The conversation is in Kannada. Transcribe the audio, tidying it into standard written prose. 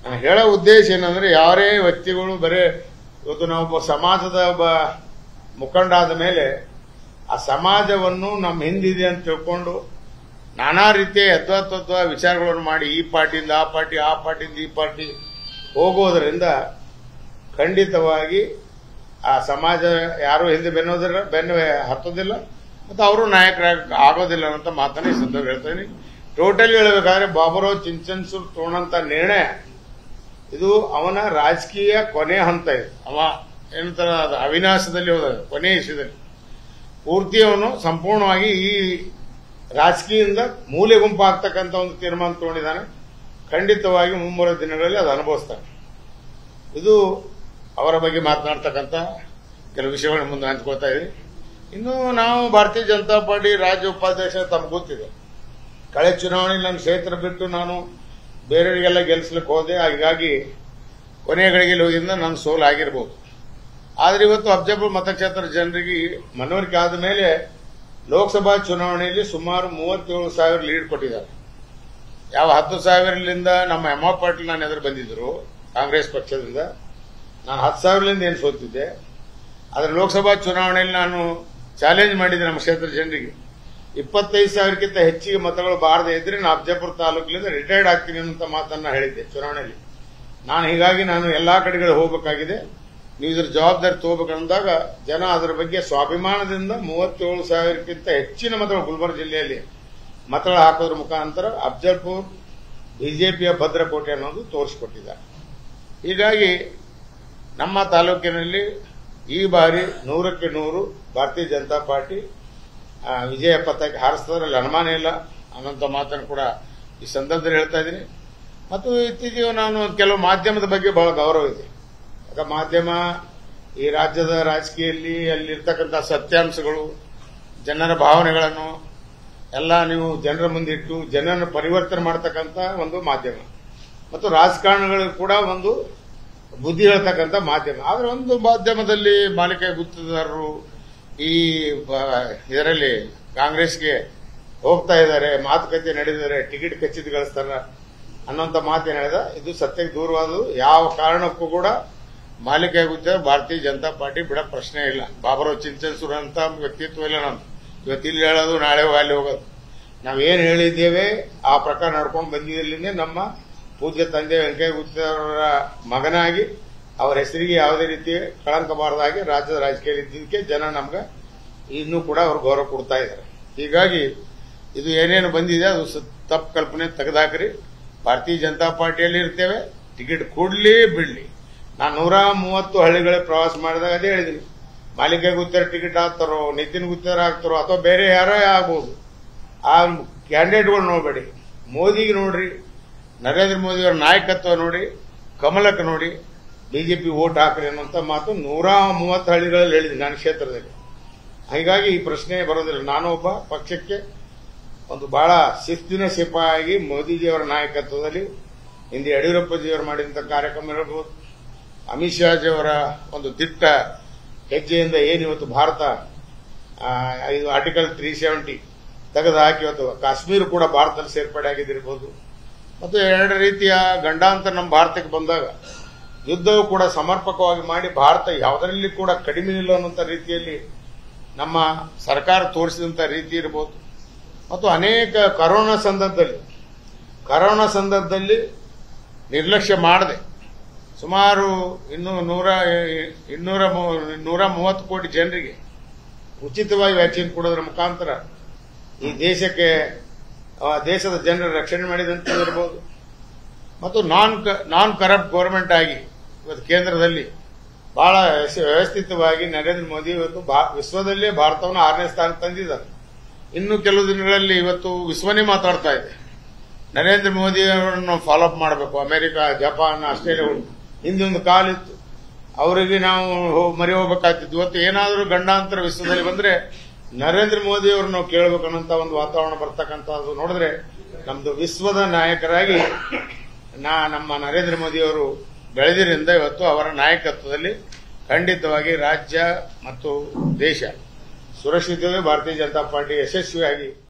ನಾನು ಹೇಳೋ ಉದ್ದೇಶ ಏನಂದ್ರೆ ಯಾರೇ ವ್ಯಕ್ತಿಗಳು ಬರೇ ಇವತ್ತು ನಾವು ಸಮಾಜದ ಒಬ್ಬ ಮುಖಂಡ ಆದ ಮೇಲೆ ಆ ಸಮಾಜವನ್ನು ನಮ್ಮ ಹಿಂದಿದೆ ಅಂತ ತಿಳ್ಕೊಂಡು ನಾನಾ ರೀತಿಯ ಯದ್ವಾತದ್ವಾ ವಿಚಾರಗಳನ್ನು ಮಾಡಿ ಈ ಪಾರ್ಟಿಯಿಂದ ಆ ಪಾರ್ಟಿ, ಆ ಪಾರ್ಟಿಯಿಂದ ಈ ಪಾರ್ಟಿ ಹೋಗೋದರಿಂದ ಖಂಡಿತವಾಗಿ ಆ ಸಮಾಜ ಯಾರು ಹಿಂದೆ ಬೆನ್ನು ಹತ್ತೋದಿಲ್ಲ ಮತ್ತು ಅವರು ನಾಯಕರಾಗೋದಿಲ್ಲ ಅಂತ ಮಾತನ್ನ ಈ ಸಂದರ್ಭ ಹೇಳ್ತಾ ಇದೀನಿ. ಟೋಟಲಿ ಹೇಳಬೇಕಾದ್ರೆ ಬಾಬುರಾವ್ ಚಿಂಚನ್ಸೂರ್ ತಗೊಂಡಂತ ನಿರ್ಣಯ ಇದು ಅವನ ರಾಜಕೀಯ ಕೊನೆ ಹಂತ ಇದೆ. ಅವ ಏನಂತಾರ ಅವಿನಾಶದಲ್ಲಿ ಹೋದ ಕೊನೆ ವಿಷಯದಲ್ಲಿ ಪೂರ್ತಿ ಅವನು ಸಂಪೂರ್ಣವಾಗಿ ಈ ರಾಜಕೀಯದಿಂದ ಮೂಲೆ ಗುಂಪಾಗ್ತಕ್ಕಂಥ ಒಂದು ತೀರ್ಮಾನ ತಗೊಂಡಿದ್ದಾನೆ. ಖಂಡಿತವಾಗಿ ಮುಂಬರುವ ದಿನಗಳಲ್ಲಿ ಅದು ಅನುಭವಿಸ್ತಾನೆ. ಇದು ಅವರ ಬಗ್ಗೆ ಮಾತನಾಡ್ತಕ್ಕಂಥ ಕೆಲವು ವಿಷಯಗಳನ್ನ ಮುಂದೆ ಹಂಚ್ಕೊಳ್ತಾ ಇದ್ದೀವಿ. ಇನ್ನು ನಾವು ಭಾರತೀಯ ಜನತಾ ಪಾರ್ಟಿ ರಾಜ್ಯ ಉಪಾಧ್ಯಕ್ಷ ತಮ್ಗೆ ಗೊತ್ತಿದೆ. ಕಳೆ ಚುನಾವಣೆಯಲ್ಲಿ ನನ್ನ ಕ್ಷೇತ್ರ ಬಿಟ್ಟು ನಾನು ಬೇರೆಯವರಿಗೆಲ್ಲ ಗೆಲ್ಲಿಸ್ಲಿಕ್ಕೆ ಹೋದೆ. ಹೀಗಾಗಿ ಕೊನೆಯ ಗಳಿಗೆಯಲ್ಲಿ ಹೋಗಿದ್ದರಿಂದ ನನ್ನ ಸೋಲು ಆಗಿರ್ಬೋದು. ಆದರೆ ಇವತ್ತು ಅಫಜಲ್ಪುರ ಮತಕ್ಷೇತ್ರ ಜನರಿಗೆ ಮನವರಿಕೆ ಆದ ಮೇಲೆ ಲೋಕಸಭಾ ಚುನಾವಣೆಯಲ್ಲಿ ಸುಮಾರು 37,000 ಲೀಡ್ ಕೊಟ್ಟಿದ್ದಾರೆ. ಯಾವ 10,000ಲಿಂದ ನಮ್ಮ ಎಮ್ಮ ಪಾಟೀಲ್ ನಾನು ಎದುರು ಬಂದಿದ್ರು ಕಾಂಗ್ರೆಸ್ ಪಕ್ಷದಿಂದ. ನಾನು 10,000ಲಿಂದ ಏನು ಸೋತಿದ್ದೆ. ಆದರೆ ಲೋಕಸಭಾ ಚುನಾವಣೆಯಲ್ಲಿ ನಾನು ಚಾಲೆಂಜ್ ಮಾಡಿದ್ದೆ ನಮ್ಮ ಕ್ಷೇತ್ರ ಜನರಿಗೆ 25,000ಕ್ಕಿಂತ ಹೆಚ್ಚಿಗೆ ಮತಗಳು ಬಾರದೆ ಇದ್ರೆ ನಾನು ಅಫಜಲ್ಪುರ ತಾಲೂಕಿನಿಂದ ರಿಟೈರ್ಡ್ ಆಗ್ತೀನಿ ಅಂತ ಮಾತನ್ನ ಹೇಳಿದ್ದೆ ಚುನಾವಣೆಯಲ್ಲಿ. ಹೀಗಾಗಿ ನಾನು ಎಲ್ಲಾ ಕಡೆಗಳು ಹೋಗಬೇಕಾಗಿದೆ, ನೀವು ಇದ್ರ ಜವಾಬ್ದಾರಿ ತಗೋಬೇಕಂದಾಗ ಜನ ಅದರ ಬಗ್ಗೆ ಸ್ವಾಭಿಮಾನದಿಂದ 37,000ಕ್ಕಿಂತ ಹೆಚ್ಚಿನ ಮತಗಳು ಗುಲ್ಬರ್ಗ ಜಿಲ್ಲೆಯಲ್ಲಿ ಮತಗಳು ಹಾಕೋದ್ರ ಮುಖಾಂತರ ಅಫಜಲ್ಪುರ್ ಬಿಜೆಪಿಯ ಭದ್ರಕೋಟೆ ಅನ್ನೋದು ತೋರಿಸಿಕೊಟ್ಟಿದ್ದಾರೆ. ಹೀಗಾಗಿ ನಮ್ಮ ತಾಲೂಕಿನಲ್ಲಿ ಈ ಬಾರಿ 100ಕ್ಕೆ 100 ಭಾರತೀಯ ಜನತಾ ಪಾರ್ಟಿ ವಿಜಯ ಪತಾಕೆ ಹಾರಿಸೋದ್ರಲ್ಲಿ ಅನುಮಾನ ಇಲ್ಲ ಅನ್ನೋಂಥ ಮಾತನ್ನು ಕೂಡ ಈ ಸಂದರ್ಭದಲ್ಲಿ ಹೇಳ್ತಾ ಇದ್ದೀನಿ. ಮತ್ತು ಇತ್ತೀಚೆಗೆ ನಾನು ಕೆಲವು ಮಾಧ್ಯಮದ ಬಗ್ಗೆ ಬಹಳ ಗೌರವ ಇದೆ. ಮಾಧ್ಯಮ ಈ ರಾಜ್ಯದ ರಾಜಕೀಯದಲ್ಲಿ ಅಲ್ಲಿರ್ತಕ್ಕಂಥ ಸತ್ಯಾಂಶಗಳು, ಜನರ ಭಾವನೆಗಳನ್ನು ಎಲ್ಲ ನೀವು ಜನರ ಮುಂದಿಟ್ಟು ಜನರನ್ನು ಪರಿವರ್ತನೆ ಮಾಡತಕ್ಕಂಥ ಒಂದು ಮಾಧ್ಯಮ ಮತ್ತು ರಾಜಕಾರಣಗಳು ಕೂಡ ಒಂದು ಬುದ್ಧಿ ಹೇಳ್ತಕ್ಕಂಥ ಮಾಧ್ಯಮ. ಆದರೆ ಒಂದು ಮಾಧ್ಯಮದಲ್ಲಿ ಮಾಲಿಕೆ ಗುತ್ತಿಗೆದಾರರು ಈ ಇದರಲ್ಲಿ ಕಾಂಗ್ರೆಸ್ಗೆ ಹೋಗ್ತಾ ಇದ್ದಾರೆ, ಮಾತುಕತೆ ನಡೆದಿದ್ದಾರೆ, ಟಿಕೆಟ್ ಕಚ್ಚಿತಗೊಳಿಸ್ತಾರ ಅನ್ನೋಂಥ ಮಾತೇನು ಹೇಳಿದ ಇದು ಸತ್ಯಕ್ಕೆ ದೂರವಾದದು. ಯಾವ ಕಾರಣಕ್ಕೂ ಕೂಡ ಮಾಲಿಕೆ ಗುತ್ತಿಗೆ ಭಾರತೀಯ ಜನತಾ ಪಾರ್ಟಿ ಬಿಡೋ ಪ್ರಶ್ನೆ ಇಲ್ಲ. ಬಾಬುರಾವ್ ಚಿಂಚನ್ಸೂರ್ ಅಂತ ವ್ಯಕ್ತಿತ್ವ ಇಲ್ಲ ನಮ್ದು. ಇವತ್ತು ಇಲ್ಲಿ ಹೇಳೋದು ನಾಳೆ ಅಲ್ಲಿ ಹೋಗೋದು. ನಾವೇನು ಹೇಳಿದ್ದೇವೆ ಆ ಪ್ರಕಾರ ನಡ್ಕೊಂಡು ಬಂದಿದ್ದಲ್ಲಿಂದೇ ನಮ್ಮ ಪೂಜ್ಯ ತಂದೆ ವೆಂಕಯ್ಯ ಗುತ್ತಿಗೆದಾರರ ಮಗನಾಗಿ ಅವರ ಹೆಸರಿಗೆ ಯಾವುದೇ ರೀತಿ ಕಳಂಕ ಬಾರದಾಗಿ ರಾಜ್ಯದ ರಾಜಕೀಯ ಇದ್ದಕ್ಕೆ ಜನ ನಮ್ಗೆ ಇನ್ನೂ ಕೂಡ ಅವರು ಗೌರವ ಕೊಡ್ತಾ ಇದ್ದಾರೆ. ಹೀಗಾಗಿ ಇದು ಏನೇನು ಬಂದಿದೆ ಅದು ತಪ್ಪು ಕಲ್ಪನೆ ತೆಗೆದಾಕ್ರಿ. ಭಾರತೀಯ ಜನತಾ ಪಾರ್ಟಿಯಲ್ಲಿ ಇರ್ತೇವೆ, ಟಿಕೆಟ್ ಕೊಡ್ಲಿ ಬಿಡ್ಲಿ. ನಾನು 130 ಹಳ್ಳಿಗಳ ಪ್ರವಾಸ ಮಾಡಿದಾಗ ಅದೇ ಹೇಳಿದ್ದೀನಿ, ಮಾಲಿಕೆ ಗುತ್ತಿಗೆದಾರ ಟಿಕೆಟ್ ಆಗ್ತಾರೋ, ನಿತಿನ್ ಗುತ್ತಿಗೆದಾರ ಆಗ್ತಾರೋ ಅಥವಾ ಬೇರೆ ಯಾರೋ ಆಗ್ಬೋದು, ಆ ಕ್ಯಾಂಡಿಡೇಟ್ಗಳು ನೋಡಬೇಡಿ, ಮೋದಿಗೆ ನೋಡ್ರಿ, ನರೇಂದ್ರ ಮೋದಿ ಅವರ ನಾಯಕತ್ವ ನೋಡಿ, ಕಮಲಕ್ಕೆ ನೋಡಿ, ಬಿಜೆಪಿ ವೋಟ್ ಹಾಕ್ರಿ ಅನ್ನೋಂಥ ಮಾತು 130 ಹಳ್ಳಿಗಳಲ್ಲಿ ಹೇಳಿದ್ದೀನಿ ನನ್ನ ಕ್ಷೇತ್ರದಲ್ಲಿ. ಹೀಗಾಗಿ ಈ ಪ್ರಶ್ನೆ ಬರೋದಿಲ್ಲ. ನಾನು ಒಬ್ಬ ಪಕ್ಷಕ್ಕೆ ಒಂದು ಬಹಳ ಶಿಸ್ತಿನ ಸಿಪಾಯಿಯಾಗಿ ಮೋದಿಜಿಯವರ ನಾಯಕತ್ವದಲ್ಲಿ ಹಿಂದೆ ಯಡಿಯೂರಪ್ಪಜಿಯವರು ಮಾಡಿದಂಥ ಕಾರ್ಯಕ್ರಮ ಇರಬಹುದು, ಅಮಿತ್ ಶಾಜಿಯವರ ಒಂದು ದಿಟ್ಟ ಹೆಜ್ಜೆಯಿಂದ ಏನಿವತ್ತು ಭಾರತ ಇದು ಆರ್ಟಿಕಲ್ 370 ತೆಗೆದು ಹಾಕಿ ಇವತ್ತು ಕಾಶ್ಮೀರ ಕೂಡ ಭಾರತದಲ್ಲಿ ಸೇರ್ಪಡೆ ಆಗಿದ್ದಿರಬಹುದು. ಮತ್ತು ಎರಡು ರೀತಿಯ ಗಂಡಾಂತರ ನಮ್ಮ ಭಾರತಕ್ಕೆ ಬಂದಾಗ ಯುದ್ಧವು ಕೂಡ ಸಮರ್ಪಕವಾಗಿ ಮಾಡಿ ಭಾರತ ಯಾವುದರಲ್ಲಿ ಕೂಡ ಕಡಿಮೆ ಇಲ್ಲ ಅನ್ನುವಂಥ ರೀತಿಯಲ್ಲಿ ನಮ್ಮ ಸರ್ಕಾರ ತೋರಿಸಿದಂಥ ರೀತಿ ಇರಬಹುದು. ಮತ್ತು ಅನೇಕ ಕರೋನಾ ಸಂದರ್ಭದಲ್ಲಿ ನಿರ್ಲಕ್ಷ್ಯ ಮಾಡದೆ ಸುಮಾರು 130 ಕೋಟಿ ಜನರಿಗೆ ಉಚಿತವಾಗಿ ವ್ಯಾಕ್ಸಿನ್ ಕೊಡೋದ್ರ ಮುಖಾಂತರ ಈ ದೇಶದ ಜನರ ರಕ್ಷಣೆ ಮಾಡಿದಂತೆ ಇರಬಹುದು. ಮತ್ತು ನಾನ್ ಕರಪ್ಟ್ ಗೌರ್ಮೆಂಟ್ ಆಗಿ ಇವತ್ತು ಕೇಂದ್ರದಲ್ಲಿ ಬಹಳ ವ್ಯವಸ್ಥಿತವಾಗಿ ನರೇಂದ್ರ ಮೋದಿ ಇವತ್ತು ವಿಶ್ವದಲ್ಲೇ ಭಾರತವನ್ನು 6ನೇ ಸ್ಥಾನಕ್ಕೆ ತಂದಿದ್ದಾರೆ. ಇನ್ನು ಕೆಲವು ದಿನಗಳಲ್ಲಿ ಇವತ್ತು ವಿಶ್ವನೇ ಮಾತಾಡ್ತಾ ಇದೆ, ನರೇಂದ್ರ ಮೋದಿ ಅವರನ್ನು ಫಾಲೋ ಅಪ್ ಮಾಡಬೇಕು. ಅಮೆರಿಕ, ಜಪಾನ್, ಆಸ್ಟ್ರೇಲಿಯಾ ಹಿಂದೆ ಒಂದು ಕಾಲಿತ್ತು, ಅವರಿಗೆ ನಾವು ಮರಿ ಹೋಗ್ಬೇಕಾಗ್ತಿತ್ತು. ಇವತ್ತು ಏನಾದರೂ ಗಂಡಾಂತರ ವಿಶ್ವದಲ್ಲಿ ಬಂದ್ರೆ ನರೇಂದ್ರ ಮೋದಿ ಅವರು ನಾವು ಕೇಳಬೇಕನ್ನೋಂಥ ಒಂದು ವಾತಾವರಣ ಬರ್ತಕ್ಕಂಥದ್ದು ನೋಡಿದ್ರೆ ನಮ್ದು ವಿಶ್ವದ ನಾಯಕರಾಗಿ ನಮ್ಮ ನರೇಂದ್ರ ಮೋದಿ ಅವರು ಬೆಳೆದಿರಿಂದ ಇವತ್ತು ಅವರ ನಾಯಕತ್ವದಲ್ಲಿ ಖಂಡಿತವಾಗಿ ರಾಜ್ಯ ಮತ್ತು ದೇಶ ಸುರಕ್ಷಿತವೇ ಭಾರತೀಯ ಜನತಾ ಪಾರ್ಟಿ ಯಶಸ್ವಿಯಾಗಿ